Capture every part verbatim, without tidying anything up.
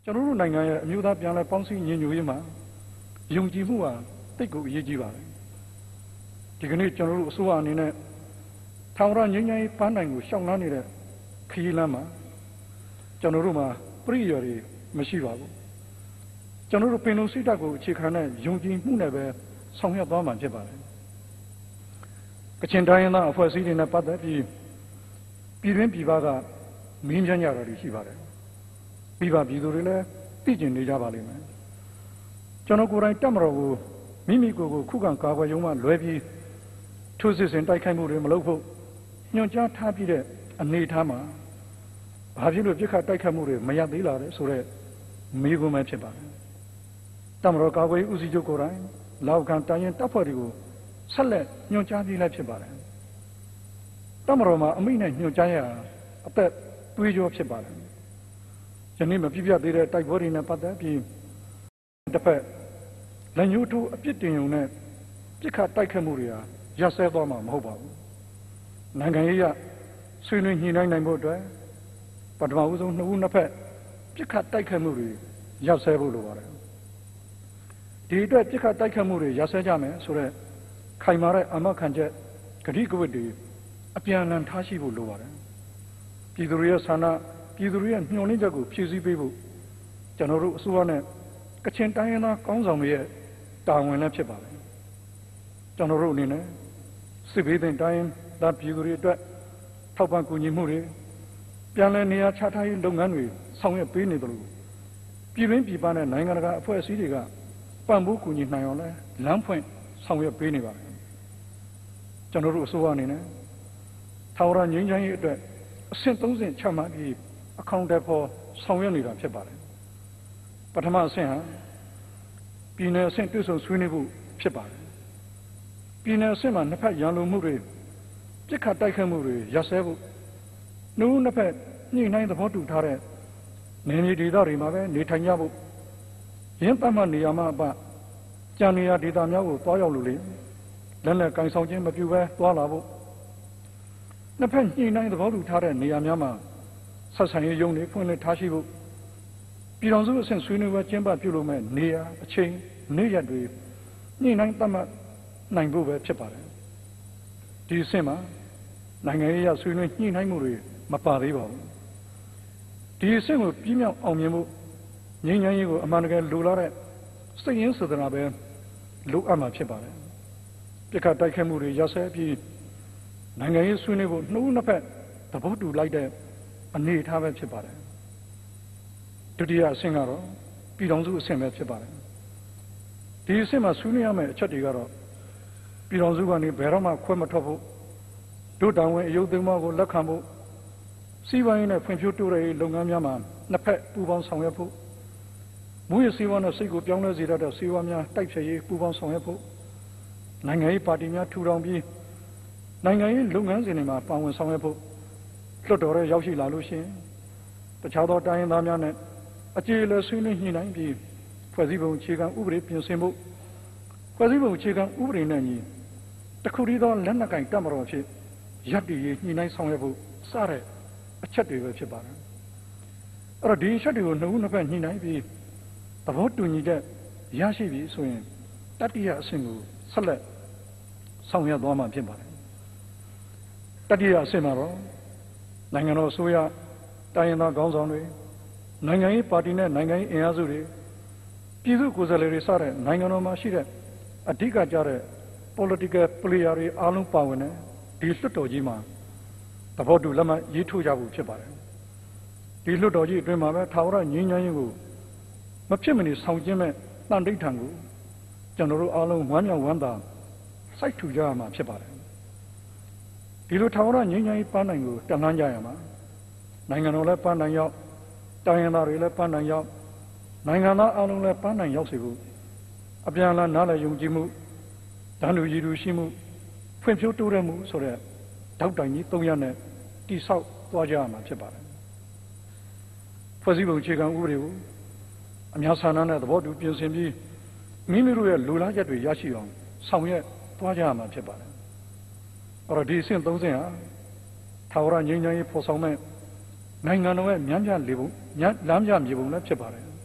ကျွန်တော်တို့နိုင်ငံရဲ့အမျိုးသားပြန်လည်ပေါင်းစည်းညီညွတ်ရေးမှာယုံကြည်မှုဟာတိတ်ကိုအရေးကြီးပါတယ်ဒီကနေ့ကျွန်တော်တို့အစိုးရအနေနဲ့ထာဝရငြိမ်းချမ်းရေးပန်းတိုင်ကိုရှောင်လန်းနေတဲ့ခရီးလမ်းမှာကျွန်တော်တို့မှာပြည့်ရည်တွေမရှိပါဘူးကျွန်တော်တို့ပင်လုံစိတ်ဓာတ်ကိုအခြေခံတဲ့ယုံကြည်မှုနဲ့ပဲဆောင်ရွက်သွားမှာဖြစ်ပါတယ်ကချင်တိုင်းရင်းသားအဖွဲ့အစည်းတွေနဲ့ပတ်သက်ပြီးပြည်တွင်းပြည်ပကမင်းချမ်းကြတာတွေရှိပါတယ်ပြည်ပပြည်သူတွေလည်းသိကျင်နေကြပါလိမ့်မယ်ကျွန်တော်ကိုယ်တိုင်တက်မတော်ကိုမိမိကိုယ်ကိုခုခံကာကွယ်ရုံမှလွဲပြီးထိုးစစ်ဆင်တိုက်ခိုက်မှုတွေမလုပ်ဖို့ညွှန်ကြားထားပြီးတဲ့အနေအထားမှာဘာဖြစ်လို့ပြစ်ခတ်တိုက်ခိုက်မှုတွေမရသေးလားဆိုတဲ့မေးခွန်းပဲဖြစ်ပါတယ်တက်မတော်ကာကွယ်ဦးစီးချုပ်ကိုယ်တိုင်လောက်ခံတိုင်းရင်တပ်ဖွဲ့တွေကိုဆက်လက်ညွှန်ကြားပြီးလည်းဖြစ်ပါတယ်တက်မတော်မှာအမိနဲ့ညွှန်ကြားရအသက်တွေးကြောဖြစ်ပါတယ်ယနေ့မပြည့်ပြည့်သေးတဲ့တိုက်ပွဲတွေနဲ့ပတ်သက်ပြီးတစ်ဖက်လက်ညှိုးထိုးအပြစ်တင်ုံနဲ့ပြစ်ခတ်တိုက်ခတ်မှုတွေဟာရပ်စဲသွားမှာမဟုတ်ပါဘူးနိုင်ငံရေးရဆွေးနွေးညှိနှိုင်းနိုင်ဖို့အတွက်ပထမဦးဆုံးနှစ်ဦးနှစ်ဖက်ပြစ်ခတ်တိုက်ခတ်မှုတွေရပ်စဲဖို့လိုပါတယ်ဒီအတွက်ပြစ်ခတ်တိုက်ခတ်မှုတွေရပ်စဲကြမယ်ဆိုတော့ခိုင်မာတဲ့အမခံချက်ဂတိကဝတ်တွေအပြန်အလှန်ထားရှိဖို့လိုပါတယ်ပြည်သူတွေရဲ့ဆန္ဒပြည်သူတွေရဲ့ညှို့နှိမ့်ချက်ကိုဖြည့်ဆည်းပေးဖို့ကျွန်တော်တို့အစိုးရနဲ့ကချင်တိုင်းရင်းသားကောင်းဆောင်တွေရဲ့တာဝန်လည်းဖြစ်ပါတယ်ကျွန်တော်တို့အနေနဲ့စစ်ဘေးသင့်တိုင်းသားပြည်သူတွေအတွက်ထောက်ပံ့ကူညီမှုတွေပြန်လည်နေရာချထားရေးလုပ်ငန်းတွေဆောင်ရွက်ပေးနေတယ်လို့ပြည်တွင်းပြည်ပနဲ့နိုင်ငံတကာအဖွဲ့အစည်းတွေကပံ့ပိုးကူညီနိုင်အောင်လဲလမ်းဖွင့်ဆောင်ရွက်ပေးနေပါတယ်ကျွန်တော်တို့အစိုးရအနေနဲ့ထာဝရငြိမ်းချမ်းရေးအတွက်အဆင့်သုံးဆင့်ချမှတ်ပြီးအကောင့်တွေပေါ်ဆောင်ရွက်နေတာဖြစ်ပါတယ်ပထမအဆင့်ဟာပြည်내အဆင့်တွဲဆုံဆွေးနွေးဖို့ဖြစ်ပါတယ်ပြည်내အဆင့်မှာနှစ်ဖက်ရန်လိုမှုတွေပြစ်ခတ်တိုက်ခိုက်မှုတွေရပ်စဲဖို့နှုတ်နှစ်ဖက်ညှိနှိုင်းသဘောတူထားတဲ့နယ်မြေဒေသတွေမှာပဲနေထိုင်ကြဖို့ရင်းပတ်မှနေရာမှာအပကြံနေရဒေသများကိုတွားရောက်လို့လေလက်နဲ့ကင်ဆောင်ခြင်းမပြုဘဲတွားလာဖို့နှစ်ဖက်ညှိနှိုင်းသဘောတူထားတဲ့နေရာများမှာဆက်ဆံရေးရုံးတွေဖွင့်လှစ်ထားရှိဖို့ပြည်တော်စုအဆင့်ဆွေးနွေးပွဲကျင်းပပြုလုပ်မဲ့နေရာအချိန်နေ့ရက်တွေညှိနှိုင်းသတ်မှတ်နိုင်ဖို့ပဲဖြစ်ပါတယ်ဒီအဆင့်မှာနိုင်ငံရေးရဆွေးနွေးညှိနှိုင်းမှုတွေမပါသေးပါဘူးဒီအဆင့်ကိုပြည့်မြောက်အောင်မြင်ဖို့ငြိမ်းချမ်းရေးကိုအမှန်တကယ်လိုလားတဲ့စိတ်ရင်းစေတနာပဲလိုအပ်မှာဖြစ်ပါတယ်ပြစ်ခတ်တိုက်ခိုက်မှုတွေရပ်စဲပြီးနိုင်ငံရေးဆွေးနွေးဖို့နှုတ်နှစ်ဖက်သဘောတူလိုက်တဲ့အနေအထားပဲဖြစ်ပါတယ်ဒုတိယအဆင့်ကတော့ပြည်ထောင်စုအဆင့်ပဲဖြစ်ပါတယ်ဒီအဆင့်မှာဆွေးနွေးရမယ့်အချက်တွေကတော့ပြည်ထောင်စုကနေဘယ်တော့မှခွဲမထွက်ဖို့ဒုတောင်ဝင်အယုဒ္ဓမကိုလက်ခံဖို့စီးပွားရေးနဲ့ဖွံ့ဖြိုးတိုးတက်ရေးလုပ်ငန်းများမှာနှစ်ဖက်ပူးပေါင်းဆောင်ရွက်ဖို့မူရစီးပွားနဲ့စိတ်ကိုပြောင်းလဲစေတတ်တဲ့စီးပွားများတိုက်ဖြတ်ရေးပူးပေါင်းဆောင်ရွက်ဖို့နိုင်ငံရေးပါတီများထူထောင်ပြီးနိုင်ငံရေးလုပ်ငန်းစဉ်တွေမှာပါဝင်ဆောင်ရွက်ဖို့လွှတ်တော်ရဲရောက်ရှိလာလို့ရှိရင်တခြားသောတိုင်းရင်းသားများနဲ့အကြေအလည်ဆွေးနွေးညှိနှိုင်းပြီးဖွဲ့စည်းပုံအခြေခံဥပဒေပြင်ဆင်ဖို့ဖွဲ့စည်းပုံအခြေခံဥပဒေနဲ့ညီတခုတည်းသောလက်နက်ကင်တပ်မတော်ဖြစ်ရပ်တည်ရေးညှိနှိုင်းဆောင်ရွက်ဖို့စတဲ့အချက်တွေပဲဖြစ်ပါတယ်အဲ့တော့ဒီအချက်တွေကိုနှစ်ဦးနှစ်ဖက်ညှိနှိုင်းပြီးသဘောတူညီချက်ရရှိပြီဆိုရင်တတိယအဆင့်ကိုဆက်လက်ဆောင်ရွက်သွားမှာဖြစ်ပါတယ်တတိယအဆင့်မှာတော့နိုင်ငံတော်အစိုးရတိုင်းရင်းသားခေါင်းဆောင်တွေနိုင်ငံရေးပါတီနဲ့နိုင်ငံရေးအင်အားစုတွေပြည်သူ့ကိုယ်စားလှယ်တွေစတဲ့နိုင်ငံတော်မှာရှိတဲ့အဓိကကျတဲ့ political player တွေအားလုံးပါဝင်တဲ့ဒီလွှတ်တော်ကြီးမှာသဘောတူလက်မှတ်ရေးထိုးကြဖို့ဖြစ်ပါတယ်ဒီလွှတ်တော်ကြီးအတွင်းမှာပဲထာဝရငြိမ်းချမ်းရေးကိုမဖြစ်မနေဆောင်ကျင်းမဲ့တန်ဋိဌာန်ကိုကျွန်တော်တို့အားလုံးဝမ်းမြောက်ဝမ်းသာစိုက်ထူကြရမှာဖြစ်ပါတယ်ဒီလိုထာဝရငြိမ်းချမ်းရေးပန်းနိုင်ကိုတန်လှမ်းကြရမှာနိုင်ငံတော်လည်းပန်းနိုင်ရောက်တိုင်းရင်းသားတွေလည်းပန်းနိုင်ရောက်နိုင်ငံသားအားလုံးလည်းပန်းနိုင်ရောက်စေဖို့အပြန်အလှန်နားလည်ယုံကြည်မှုတန်လူရည်သူရှိမှုဖွံ့ဖြိုးတိုးတက်မှုဆိုတဲ့တောက်တိုင်ကြီးသုံးရပ်နဲ့တိဆောက်သွားကြရမှာဖြစ်ပါတယ်ဖွဲ့စည်းပုံအခြေခံဥပဒေကိုအများဆန္ဒနဲ့သဘောတူပြင်ဆင်ပြီးမိမိတို့ရဲ့လူလားချက်တွေရရှိအောင်ဆောင်ရွက်သွားကြရမှာဖြစ်ပါတယ်အဲ့တော့ဒီအဆင့်သုံးဆင့်ဟာထာဝရငြိမ်းချမ်းရေးဖော်ဆောင်မဲ့နိုင်ငံတော်ရဲ့မြန်းပြလေပုံလမ်းပြမြေပုံလည်းဖြစ်ပါတယ်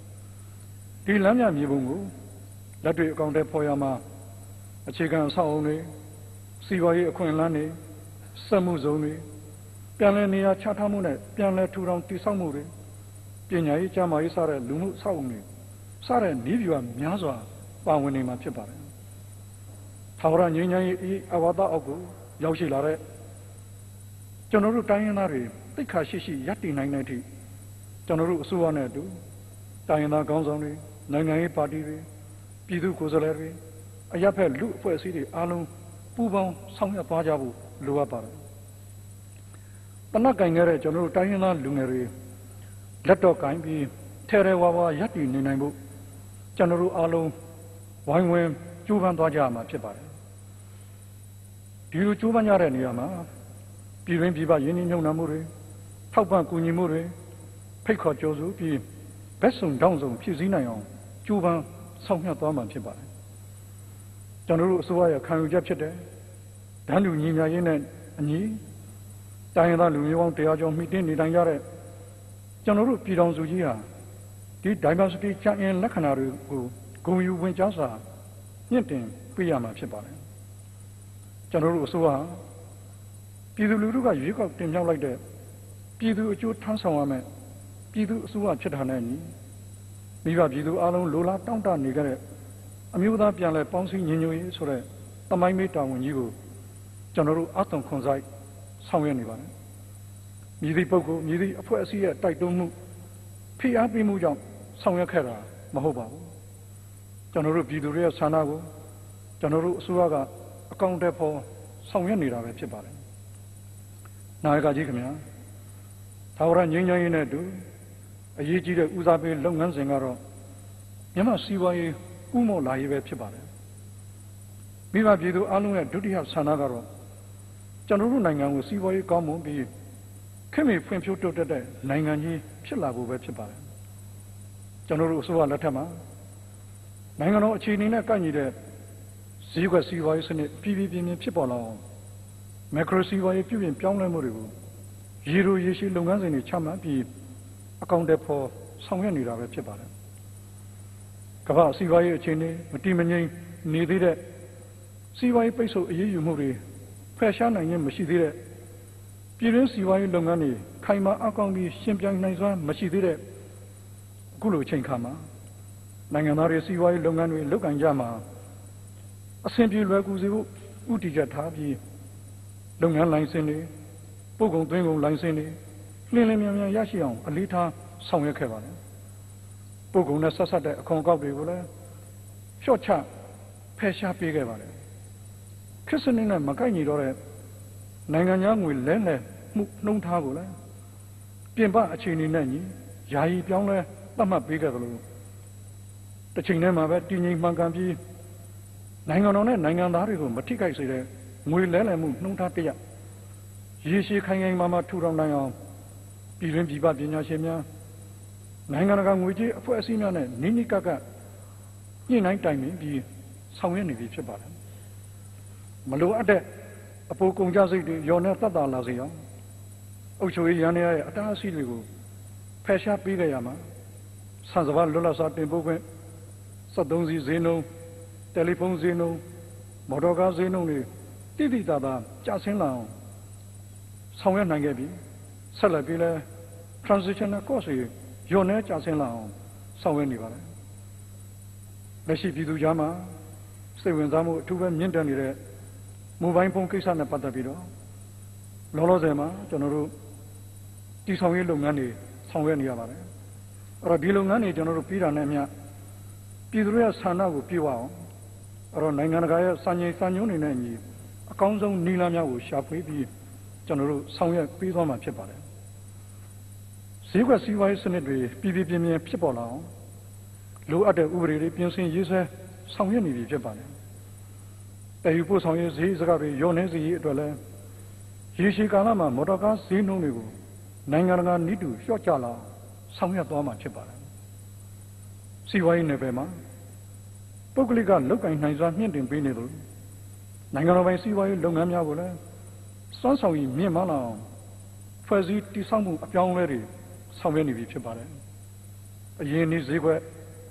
ဒီလမ်းမြမြေပုံကိုလက်တွေ့အကောင့်ထဲပေါ်ရမှာအခြေခံအဆောက်အုံတွေစီးပွားရေးအခွင့်အလမ်းတွေစက်မှုဇုံတွေပြန်လည်နေရာချထားမှုနဲ့ပြန်လည်ထူထောင်တည်ဆောက်မှုတွေပညာရေးကျန်းမာရေးစတဲ့လူမှုအဆောက်အုံတွေစတဲ့နည်းဗျူဟာများစွာပါဝင်နေမှာဖြစ်ပါတယ်။ထာဝရငြိမ်းချမ်းရေးအဝါဒအောက်ကိုရောက်ရှိလာတဲ့ကျွန်တော်တို့တိုင်းရင်းသားတွေသိက္ခာရှိရှိရပ်တည်နိုင်တဲ့အထိကျွန်တော်တို့အစိုးရနဲ့အတူတိုင်းရင်းသားခေါင်းဆောင်တွေနိုင်ငံရေးပါတီတွေပြည်သူ့ကိုယ်စားလှယ်တွေအရပ်ဖက်လူအဖွဲ့အစည်းတွေအားလုံးပူးပေါင်းဆောင်ရွက်သွားကြဖို့လိုအပ်ပါတယ်။တနက်ကင်ခဲ့တဲ့ကျွန်တော်တို့တိုင်းရင်းသားလူငယ်တွေလက်တော့ကင်ပြီးထဲထဲဝါဝါရပ်တည်နေနိုင်ဖို့ကျွန်တော်တို့အားလုံးဝိုင်းဝန်းကြိုးပမ်းသွားကြရမှာဖြစ်ပါတယ်။ဒီလိုကြိုးပမ်းကြတဲ့နေရာမှာပြည်တွင်းပြည်ပရင်းနှီးမြှုပ်နှံမှုတွေထောက်ပံ့ကူညီမှုတွေဖိတ်ခေါ်ကြိုးစုပြီးဘက်စုံတောင်းစုံဖြစ်စည်းနိုင်အောင်ကြိုးပမ်းဆောင်ရွက်သွားမှာဖြစ်ပါတယ်။ကျွန်တော်တို့အစိုးရရဲ့ခံယူချက်ဖြစ်တဲ့ဒန်းတူညီမျှရေးနဲ့အညီတိုင်းရင်းသားလူမျိုးပေါင်းတရားကျော်မှီတင်းနေတိုင်းကြတဲ့ကျွန်တော်တို့ပြည်တော်စုကြီးဟာဒီ diversity ချမ်းအင်လက္ခဏာတွေကိုဂုဏ်ယူဝင်ကြားစွာမြင့်တင်ပြရမှာဖြစ်ပါတယ်။ကျွန်တော်တို့အစိုးရပြည်သူလူထုကရွေးကောက်တင်မြှောက်လိုက်တဲ့ပြည်သူအကျိုးထမ်းဆောင်ရမယ်ပြည်သူအစိုးရဖြစ်တာနဲ့ညီမိဘပြည်သူအားလုံးလိုလားတောင့်တနေကြတဲ့အမျိုးသားပြန်လည်ပေါင်းစည်းညီညွတ်ရေးဆိုတဲ့တမိုင်းမေးတာဝန်ကြီးကိုကျွန်တော်တို့အသွင်ခွန်ဆိုင်ဆောင်ရွက်နေပါတယ်။မြည်သည့်ပုဂ္ဂိုလ်မြည်သည့်အဖွဲ့အစည်းရဲ့တိုက်တွန်းမှုဖိအားပေးမှုကြောင့်ဆောင်ရွက်ခဲ့တာမဟုတ်ပါဘူး။ကျွန်တော်တို့ပြည်သူတွေရဲ့ဆန္ဒကိုကျွန်တော်တို့အစိုးရကအကောင့်ထဲပေါ်ဆောင်ရွက်နေတာပဲဖြစ်ပါတယ်။နာယကကြီးခင်ဗျာထာဝရငြိမ်းချမ်းရေးနဲ့အတူအရေးကြီးတဲ့ဦးစားပေးလုပ်ငန်းစဉ်ကတော့မြန်မာစီးပွားရေးဥမော်လာရေးပဲဖြစ်ပါတယ်။မိဘပြည်သူအားလုံးရဲ့ဒုတိယဆန္ဒကတော့ကျွန်တော်တို့နိုင်ငံကိုစီးပွားရေးကောင်းမွန်ပြီးခင်မီဖွံ့ဖြိုးတိုးတက်တဲ့နိုင်ငံကြီးဖြစ်လာဖို့ပဲဖြစ်ပါတယ်။ကျွန်တော်တို့အစိုးရလက်ထက်မှာနိုင်ငံတော်အခြေအနေနဲ့ကိုက်ညီတဲ့ဈေးကွက်စီးပွားရေးစနစ်ပြည်ပြည်ပြင်းပြင်းဖြစ်ပေါ်လာအောင်မက်ခရိုစီးပွားရေးပြုပြင်ပြောင်းလဲမှုတွေကိုရေလိုရေရှည်လုပ်ငန်းစဉ်တွေချမှတ်ပြီးအကောင့်တွေပေါ်ဆောင်ရွက်နေတာပဲဖြစ်ပါတယ်။ကမ္ဘာစီးပွားရေးအခြေအနေမတည်မငြိမ်နေသေးတဲ့စီးပွားရေးပိတ်ဆို့အရေးယူမှုတွေဖယ်ရှားနိုင်ခြင်းမရှိသေးတဲ့ပြည်တွင်းစီးပွားရေးလုပ်ငန်းတွေခိုင်မာအကောင့်ပြီးရှင်ပြိုင်နိုင်စွမ်းမရှိသေးတဲ့အခုလိုအချိန်ခါမှာနိုင်ငံသားတွေစီးပွားရေးလုပ်ငန်းတွေလုပ်ကိုင်ကြမှာအဆင်ပြေလွယ်ကူစေဖို့ဥတီချက်ထားပြီးလုပ်ငန်းလိုင်စင်တွေပို့ကုန်သွင်းကုန်လိုင်စင်တွေလင်းလင်းမြန်မြန်ရရှိအောင်အလေးထားဆောင်ရွက်ခဲ့ပါတယ်။ပို့ကုန်နဲ့ဆက်ဆက်တဲ့အခွန်အကောက်တွေကိုလည်းလျှော့ချဖယ်ရှားပေးခဲ့ပါတယ်။ခရစ်စနစ်နဲ့မကိုက်ညီတော့တဲ့နိုင်ငံသားငွေလဲလှယ်မှုနှုံးထားကိုလည်းပြင်ပအခြေအနေနဲ့ညီယာယီပြောင်းလဲသတ်မှတ်ပေးခဲ့သလိုတစ်ချိန်တည်းမှာပဲတည်ငြိမ်မှန်ကန်ပြီးနိုင်ငံတော်နဲ့နိုင်ငံသားတွေကိုမထိခိုက်စေတဲ့ငွေလဲလှယ်မှုနှုံးထားတရရေရှည်ခိုင်ခိုင်မာမာထူထောင်နိုင်အောင်ပြည်တွင်းပြည်ပပညာရှင်များနိုင်ငံတကာငွေကြေးအဖွဲ့အစည်းများနဲ့နိနိကကညှိနှိုင်းတိုင်ပင်ပြီးဆောင်ရွက်နေပြီဖြစ်ပါတယ်။မလိုအပ်တဲ့အပိုကုန်ကြစိတ်တွေရော်နဲ့တတ်တာလာစေအောင်အုပ်ချုပ်ရေးရန်ရဲ့အတားအဆီးတွေကိုဖယ်ရှားပေးကြရမှာဆန်စပါးလွတ်လပ်စွာတင်ပို့ခွင့်စက်သုံးစီဈေးနှုန်းတယ်လီဖုန်းဈေးနှုန်းမော်တော်ကားဈေးနှုန်းတွေတိတိတသာကျဆင်းလာအောင်ဆောင်ရွက်နိုင်ခဲ့ပြီဆက်လက်ပြီးလဲ transitional cost တွေရော်နဲ့ကျဆင်းလာအောင်ဆောင်ရွက်နေပါတယ်လက်ရှိပြည်သူကြားမှာစိတ်ဝင်စားမှုအထူးပဲမြင့်တက်နေတဲ့မိုဘိုင်းဖုန်းကိစ္စနဲ့ပတ်သက်ပြီးတော့လောလောဆယ်မှာကျွန်တော်တို့တည်ဆောင်ရေးလုပ်ငန်းတွေဆောင်ရွက်နေရပါတယ်အဲ့တော့ဒီလုပ်ငန်းတွေကျွန်တော်တို့ပြီးတာနဲ့အမျှပြည်သူရဲ့ဆန္ဒကိုပြည့်ဝအောင်အဲ့တော့နိုင်ငံတကာရဲ့စာငင်စာညွှန်းတွေနဲ့အညီအကောင်းဆုံးနည်းလမ်းများကိုရှာဖွေပြီးကျွန်တော်တို့ဆောင်ရွက်ပေးသွားမှာဖြစ်ပါတယ်ဈေးကွက်စီးပွားရေးစနစ်တွေပြည်ပြည်ပြင်းပြင်းဖြစ်ပေါ်လာအောင်လိုအပ်တဲ့ဥပဒေတွေပြင်ဆင်ရေးဆွဲဆောင်ရွက်နေပြီဖြစ်ပါတယ်တည်ယူပို့ဆောင်ရေးဈေးစကားတွေရောနေစေရေးအတွက်လည်းရေရှည်ကာလမှာမော်တော်ကားဈေးနှုန်းတွေကိုနိုင်ငံတကာနည်းတူလျှော့ချလာဆောင်ရွက်သွားမှာဖြစ်ပါတယ်စီးပွားရေးနယ်ပယ်မှာပုဂ္ဂလိကလုပ်ကိုင်နိုင်စွာမြင့်တင်ပေးနေလို့နိုင်ငံတော်ပိုင်စီးပွားရေးလုပ်ငန်းများကိုလည်းစွမ်းဆောင်ရည်မြင့်မားလာအောင်ဖွဲ့စည်းတည်ဆောက်မှုအပြောင်းအလဲတွေဆောင်ရွက်နေပြီဖြစ်ပါတယ်အရင်နေ့ဈေးကွက်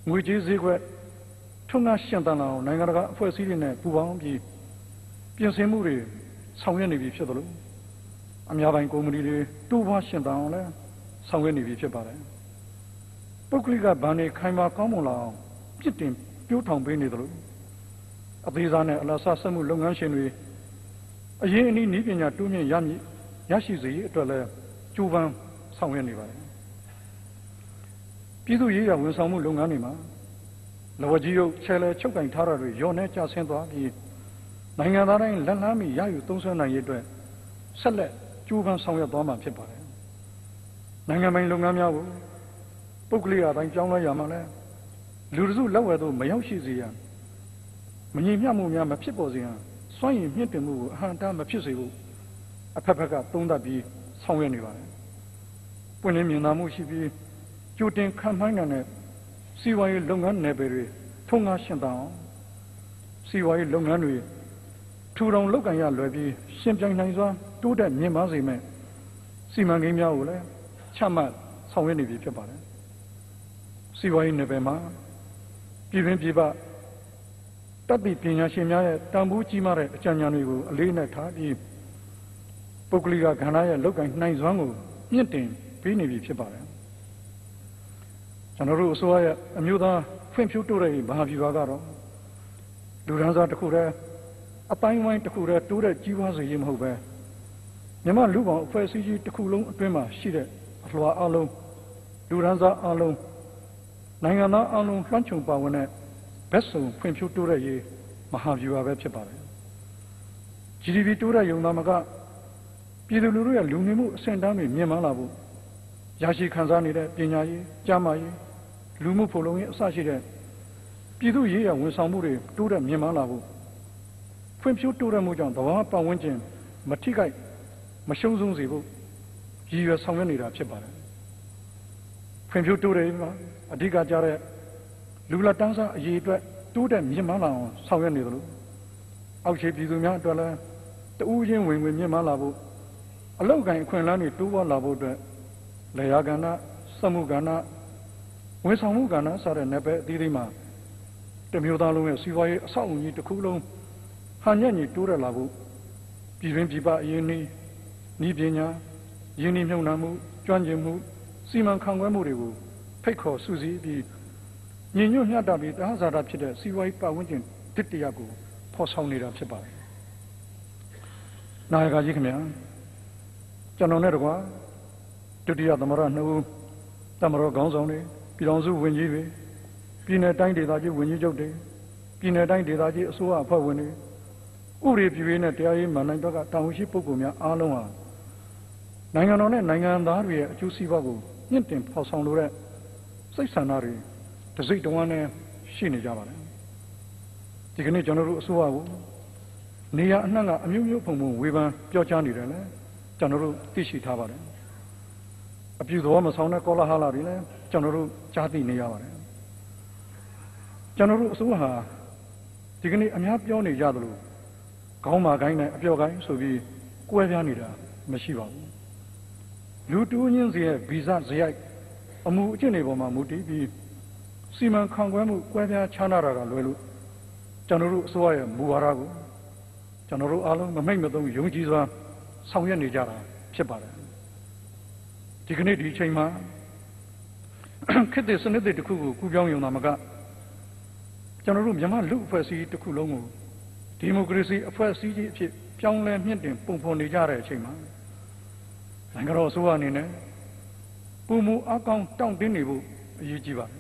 ငွေကြေးဈေးကွက်ထုံငါရှင်းတန်လာအောင်နိုင်ငံတကာအဖွဲ့အစည်းတွေနဲ့ပူးပေါင်းပြီးပြင်ဆင်မှုတွေဆောင်ရွက်နေပြီဖြစ်တယ်လို့အများပိုင်းကုမ္ပဏီတွေတိုးပွားရှင်းတန်အောင်လည်းဆောင်ရွက်နေပြီဖြစ်ပါတယ်ပုဂ္ဂလိကဗန်တွေခိုင်မာကောင်းမွန်လာအောင်ပြစ်တင်ပြိုးထောင်ပေးနေတယ်လို့အသေးစားနဲ့အလားစားစက်မှုလုပ်ငန်းရှင်တွေအရင်အနည်းနည်းပညာတိုးမြင့်ရမည်ရရှိစေအတွက်လည်းကြိုးပမ်းဆောင်ရွက်နေပါတယ်ပြည်သူ့ရေးရာဝန်ဆောင်မှုလုပ်ငန်းတွေမှာလဝကြီးရုပ်ချဲလဲချုပ်ကင်ထားတာတွေရောနဲ့ကျဆင်းသွားပြီးနိုင်ငံသားတိုင်းလက်လှမ်းမီရယူသုံးစွဲနိုင်ရေးအတွက်ဆက်လက်ကြိုးပမ်းဆောင်ရွက်သွားမှာဖြစ်ပါတယ်နိုင်ငံပိုင်လုပ်ငန်းများကိုပုဂ္ဂလိကအတိုင်းကြောင်းလဲရမှာလဲလူတစုလက်ဝဲသို့မရောက်ရှိစေရန်မငြိမ်မျှမှုများမဖြစ်ပေါ်စေရန်စွန့်ရင်မြင့်တင်မှုကိုအဟံတားမဖြစ်စေဘူးအဖက်ဖက်ကသုံးသပ်ပြီးဆောင်ရွက်နေပါတယ်ပွင့်လင်းမြင်သာမှုရှိပြီးကြိုတင်ခံမှန်းနိုင်တဲ့စီးပွားရေးလုပ်ငန်းနယ်ပယ်တွေထုံငါရှင်းတအောင်စီးပွားရေးလုပ်ငန်းတွေထူထောင်လုပ်ကင်ရလွယ်ပြီးရှင်ပြိုင်နိုင်စွာတိုးတက်မြင့်မားစေမယ့်စီမံကိန်းများကိုလည်းချမှတ်ဆောင်ရွက်နေပြီဖြစ်ပါတယ်စီးပွားရေးနယ်ပယ်မှာပြည်တွင်းပြည်ပတတ်သိပညာရှင်များရဲ့တန်ဖိုးကြီးမားတဲ့အကြံဉာဏ်တွေကိုအလေးနဲ့ထားပြီးပုဂ္ဂလိကကဏ္ဍရဲ့လုပ်ကင်နိုင်စွမ်းကိုမြင့်တင်ပေးနေပြီဖြစ်ပါတယ်ကျွန်တော်တို့အစိုးရရဲ့အမျိုးသားဖွံ့ဖြိုးတိုးတက်ရေးမဟာဗျူဟာကတော့လူဒန်းစားတစ်ခုတည်းအတိုင်းဝိုင်းတစ်ခုတည်းတိုးတက်ကြီးပွားစေရေးမဟုတ်ပဲမြန်မာလူပေါင်းအဖွဲ့အစည်းကြီးတစ်ခုလုံးအတွင်းမှာရှိတဲ့အလွှာအလုံးလူဒန်းစားအလုံးနိုင်ငံသားအလုံးလွှမ်းခြုံပါဝင်တဲ့ဘက်စုံဖွံ့ဖြိုးတိုးတက်ရေးမဟာဗျူဟာပဲဖြစ်ပါတယ် ဂျီ ဒီ ပီ တိုးတက်ရုံသာမကပြည်သူလူထုရဲ့လူနေမှုအဆင့်အတန်းတွေမြင့်မားလာဖို့ရရှိခံစားနေတဲ့ပညာရေးကျန်းမာရေးလူမှုဖူလုံရေးအစရှိတဲ့ပြည်သူရေးရဝန်ဆောင်မှုတွေတိုးတက်မြင့်မားလာဖို့ဖွံ့ဖြိုးတိုးတက်မှုကြောင့်သဘာဝပတ်ဝန်းကျင်မထိခိုက်မရှုံးဆုံးစေဖို့ရည်ရွယ်ဆောင်ရွက်နေတာဖြစ်ပါတယ်ဖွံ့ဖြိုးတိုးတက်မှာအဓိကကြတဲ့လူလက်တန်းစားအရေးအတွက်တိုးတက်မြင့်မားလာအောင်ဆောင်ရွက်နေသလိုအောက်ခြေပြည်သူများအတွက်လည်းတဦးချင်းဝင်ဝင်မြင့်မားလာဖို့အလောက်ကိုင်အခွင့်အလမ်းတွေတိုးပွားလာဖို့အတွက်လေယာကဏ္ဍစက်မှုကဏ္ဍဝန်ဆောင်မှုကဏ္ဍစတဲ့နယ်ပယ်အသီးသီးမှာတမျိုးသားလုံးရဲ့စီးပွားရေးအဆောက်အဦကြီးတစ်ခုလုံးဟန်ညံ့ညီတိုးတက်လာဖို့ပြည်တွင်းပြည်ပအရင်းနှီးဤပညာရင်းနှီးမြှုပ်နှံမှုကျွမ်းကျင်မှုစီမံခန့်ခွဲမှုတွေကိုဖိတ်ခေါ်စုစည်းပြီးညီညွတ်မျှတပြီးတရားစာတာဖြစ်တဲ့စီးပွားရေးပတ်ဝန်းကျင်တစ်တရကိုဖော်ဆောင်နေတာဖြစ်ပါတယ်။နာယကကြီးခင်ဗျာကျွန်တော်နဲ့တကွာဒုတိယသမရနှစ်ဦးသမရခေါင်းဆောင်တွေပြည်တော်စုဝန်ကြီးတွေပြည်내တိုင်းဒေသကြီးဝန်ကြီးချုပ်တွေပြည်내တိုင်းဒေသကြီးအစိုးရအဖွဲ့ဝင်တွေဥပဒေပြုရေးနဲ့တရားရေးမန်နိုင်ဘက်ကတာဝန်ရှိပုဂ္ဂိုလ်များအားလုံးဟာနိုင်ငံတော်နဲ့နိုင်ငံသားတွေရဲ့အကျိုးစီးပွားကိုမြင့်တင်ဖော်ဆောင်လိုတဲ့စိတ်ဆန္ဒတွေတစိမ့်တဝမ်းနဲ့ရှိနေကြပါတယ်ဒီကနေ့ကျွန်တော်တို့အစိုးရကိုနေရာအနှံ့ကအမျိုးမျိုးပုံပုံဝေဖန်ပြောကြားနေတယ်လေကျွန်တော်တို့သိရှိထားပါတယ်အပြုသဘောမဆောင်တဲ့ကောလာဟလတွေလည်းကျွန်တော်တို့ကြားသိနေရပါတယ်ကျွန်တော်တို့အစိုးရဟာဒီကနေ့အများပြောနေကြသလိုခေါင်းမာကိုင်းနဲ့အပြောကိုင်းဆိုပြီးကွဲပြားနေတာမရှိပါဘူးလူတူးချင်းစီရဲ့ဗီဇဇရိုက်အမှုအကျင့်တွေပေါ်မှာမူတည်ပြီးစီမံခန့်ခွဲမှုကွဲပြားခြားနာတာကလွယ်လို့ကျွန်တော်တို့အစိုးရရဲ့မူဝါဒကိုကျွန်တော်တို့အားလုံးမမိတ်မသုံးယုံကြည်စွာဆောင်ရွက်နေကြတာဖြစ်ပါတယ်ဒီကနေ့ဒီအချိန်မှာခေတ်သစ်စနစ်သစ်တစ်ခုကိုကူးပြောင်းရုံသာမကကျွန်တော်တို့မြန်မာလူအဖွဲ့အစည်းတစ်ခုလုံးကိုဒီမိုကရေစီအဖွဲ့အစည်းကြီးအဖြစ်ပြောင်းလဲမြင့်တင်ပုံဖော်နေကြတဲ့အချိန်မှာနိုင်ငံတော်အစိုးရအနေနဲ့ပုံမူအကောင်းတောင့်တင်းနေဖို့အရေးကြီးပါတယ်